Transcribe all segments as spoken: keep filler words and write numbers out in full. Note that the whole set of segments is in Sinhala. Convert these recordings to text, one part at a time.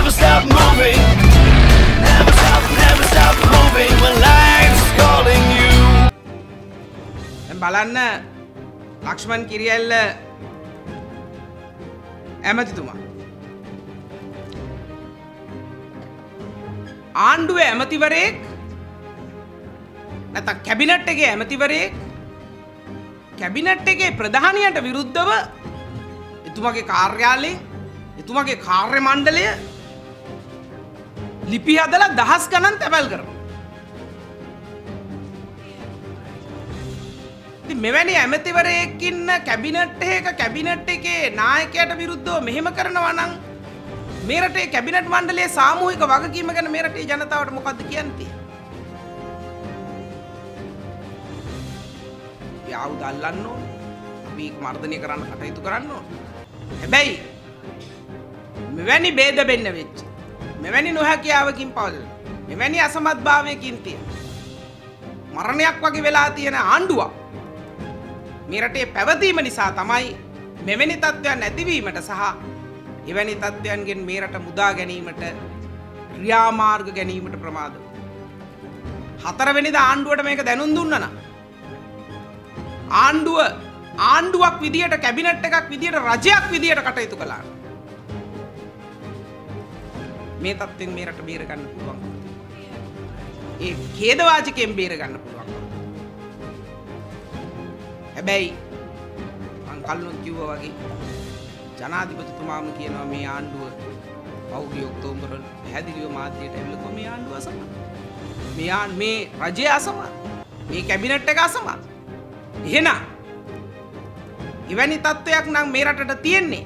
never stop moving. Never stop, never stop moving when life's calling you. දැන් බලන්න ලක්ෂ්මන් කිරියල්ල ඇමතිතුමා ආණ්ඩුවේ ඇමතිවරයෙක් නැත්නම් කැබිනට් එකේ ඇමතිවරයෙක් කැබිනට් එකේ ප්‍රධානියට විරුද්ධව එතුමාගේ කාර්යාලය එතුමාගේ කාර්ය මණ්ඩලය ලිපි හදලා දහස් ගණන් තැපැල් කරනවා. ඉතින් මෙවැනි ඇමතිවරයෙක් ඉන්න කැබිනට් එකක කැබිනට් එකේ නායකයාට විරුද්ධව මෙහෙම කරනවා නම් මේ රටේ කැබිනට් මණ්ඩලයේ සාමූහික වගකීම ගැන මේ රටේ ජනතාවට මොකද්ද කියන්නේ? අපි ආයුධ අල්ලන්න ඕනේ. අපි ඒක මර්ධනය කරන්න කටයුතු කරන්න ඕනේ. හැබැයි මෙවැනි ભેද බෙන්න වෙච්ච මෙවැනි නොහැකියාවකින් පවල් මෙවැනි අසමත්භාවයකින් තියෙන මරණයක් වගේ වෙලා තියෙන ආණ්ඩුවක් මේ රටේ පැවතීම නිසා තමයි මෙවැනි තත්ත්වයන් නැතිවීමට සහ එවැනි තත්ත්වයන්ගෙන් මේ රට මුදා ගැනීමට ක්‍රියාමාර්ග ගැනීමට ප්‍රමාද හතරවෙනිදා ආණ්ඩුවට මේක දැනුම් දුන්නා නම් ආණ්ඩුව ආණ්ඩුවක් විදියට කැබිනට් එකක් විදියට රජයක් විදියට කටයුතු කළා. මේ තත්ත්වෙන් මේ රට බේර ගන්න පුළුවන්. ඒ ඛේදවාචකයෙන් බේර ගන්න පුළුවන්. හැබැයි මං කල්ුණු කිව්වා වගේ ජනාධිපතිතුමාම කියනවා මේ ආණ්ඩුව පෞද්ගලික ඔක්තෝබර් පැහැදිලිව මාධ්‍යයට ඇවිල්ලා මේ ආණ්ඩුව අසමත්. මේ මේ රජය අසමත්. මේ කැබිනට් එක අසමත්. එහෙනම් එවැනි තත්ත්වයක් නම් මේ රටට තියෙන්නේ.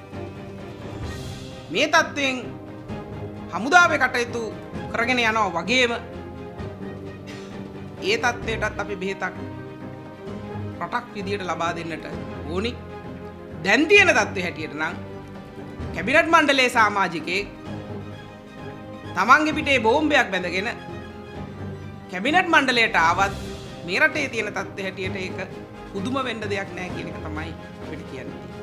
මේ තත්ත්වයෙන් හමුදාවේ කටයුතු කරගෙන යනවා වගේම ඒ තත්ත්වයටත් අපි බෙහෙතක් රටක් විදියට ලබා දෙන්නට ඕනි. දැන් තියෙන තත්ත්වය හැටියට නම් කැබිනට් මණ්ඩලයේ සමාජිකයෙක් තමන්ගේ පිටේ බෝම්බයක් බැඳගෙන කැබිනට් මණ්ඩලයට ආවත් මේ රටේ තියෙන තත්ත්වය හැටියට ඒක පුදුම වෙන්න දෙයක් නැහැ කියන එක තමයි අපිට කියන්නේ.